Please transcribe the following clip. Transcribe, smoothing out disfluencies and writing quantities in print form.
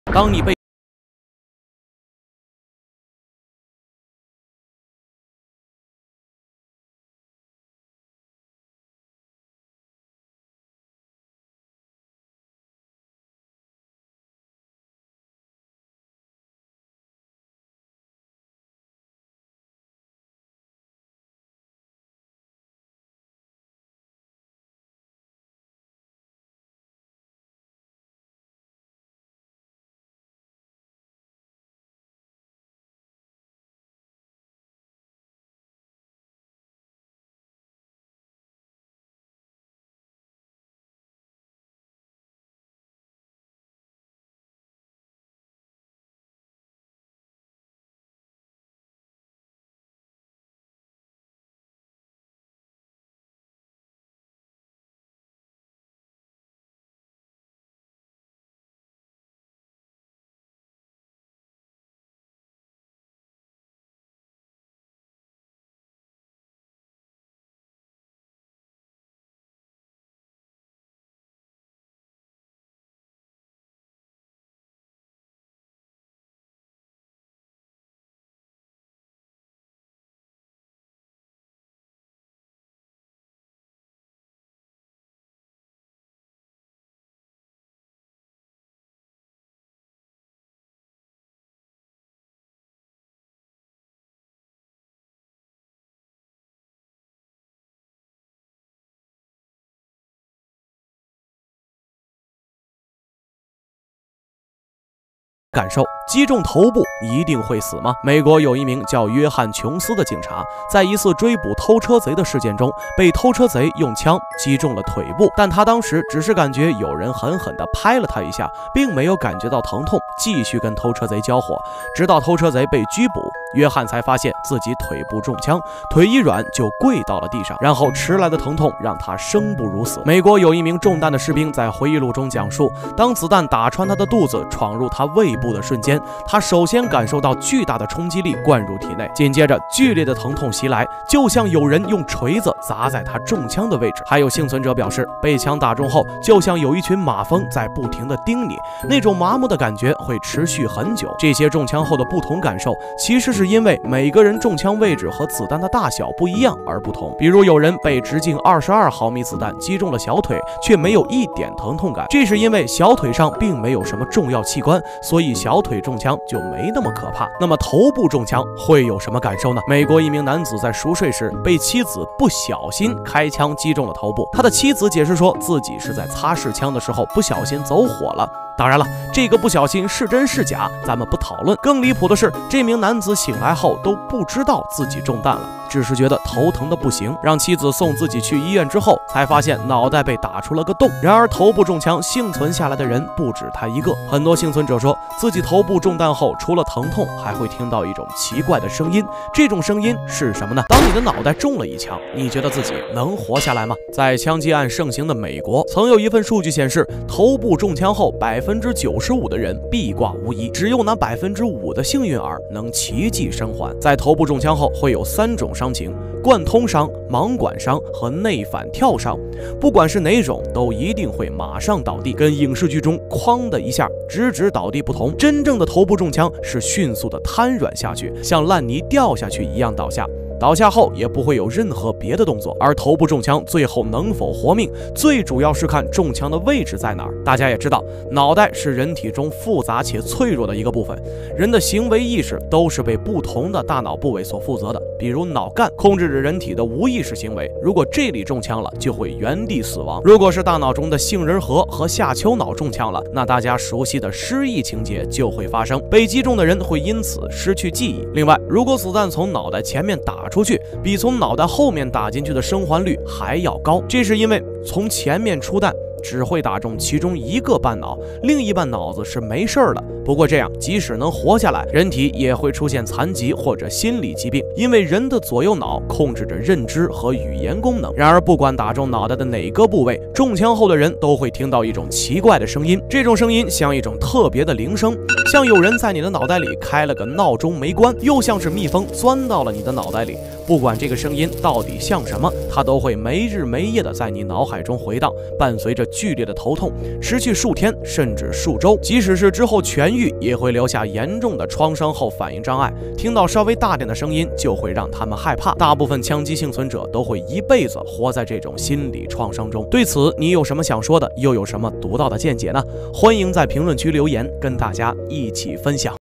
当你被感受击中头部一定会死吗？美国有一名叫约翰·琼斯的警察，在一次追捕偷车贼的事件中，被偷车贼用枪击中了腿部，但他当时只是感觉有人狠狠地拍了他一下，并没有感觉到疼痛，继续跟偷车贼交火，直到偷车贼被拘捕，约翰才发现自己腿部中枪，腿一软就跪到了地上，然后迟来的疼痛让他生不如死。美国有一名中弹的士兵在回忆录中讲述，当子弹打穿他的肚子，闯入他胃部的瞬间，他首先感受到巨大的冲击力灌入体内，紧接着剧烈的疼痛袭来，就像有人用锤子砸在他中枪的位置。还有幸存者表示，被枪打中后，就像有一群马蜂在不停地叮你，那种麻木的感觉会持续很久。这些中枪后的不同感受，其实是因为每个人中枪位置和子弹的大小不一样而不同。比如有人被直径22毫米子弹击中了小腿，却没有一点疼痛感，这是因为小腿上并没有什么重要器官，所以小腿中枪就没那么可怕。那么头部中枪会有什么感受呢？美国一名男子在熟睡时被妻子不小心开枪击中了头部，他的妻子解释说自己是在擦拭枪的时候不小心走火了。当然了，这个不小心是真是假咱们不讨论。更离谱的是，这名男子醒来后都不知道自己中弹了，只是觉得头疼的不行，让妻子送自己去医院之后，才发现脑袋被打出了个洞。然而头部中枪幸存下来的人不止他一个，很多幸存者说自己头部中弹后，除了疼痛还会听到一种奇怪的声音，这种声音是什么呢？当你的脑袋中了一枪，你觉得自己能活下来吗？在枪击案盛行的美国，曾有一份数据显示，头部中枪后95%的人必挂无疑，只有那5%的幸运儿能奇迹生还。在头部中枪后会有3种伤情：贯通伤、盲管伤和内反跳伤。不管是哪种，都一定会马上倒地，跟影视剧中哐的一下直倒地不同。真正的头部中枪是迅速的瘫软下去，像烂泥掉下去一样倒下。倒下后也不会有任何别的动作，而头部中枪最后能否活命，最主要是看中枪的位置在哪儿。大家也知道，脑袋是人体中复杂且脆弱的一个部分，人的行为意识都是被不同的大脑部位所负责的。比如脑干控制着人体的无意识行为，如果这里中枪了，就会原地死亡。如果是大脑中的杏仁核和下丘脑中枪了，那大家熟悉的失忆情节就会发生，被击中的人会因此失去记忆。另外，如果子弹从脑袋前面打出去，比从脑袋后面打进去的生还率还要高，这是因为从前面出弹只会打中其中一个半脑，另一半脑子是没事的。不过这样即使能活下来，人体也会出现残疾或者心理疾病，因为人的左右脑控制着认知和语言功能。然而不管打中脑袋的哪个部位，中枪后的人都会听到一种奇怪的声音，这种声音像一种特别的铃声， 像有人在你的脑袋里开了个闹钟没关，又像是蜜蜂钻到了你的脑袋里。不管这个声音到底像什么，它都会没日没夜的在你脑海中回荡，伴随着剧烈的头痛，持续数天甚至数周。即使是之后痊愈，也会留下严重的创伤后反应障碍。听到稍微大点的声音，就会让他们害怕。大部分枪击幸存者都会一辈子活在这种心理创伤中。对此，你有什么想说的？又有什么独到的见解呢？欢迎在评论区留言，跟大家一起分享。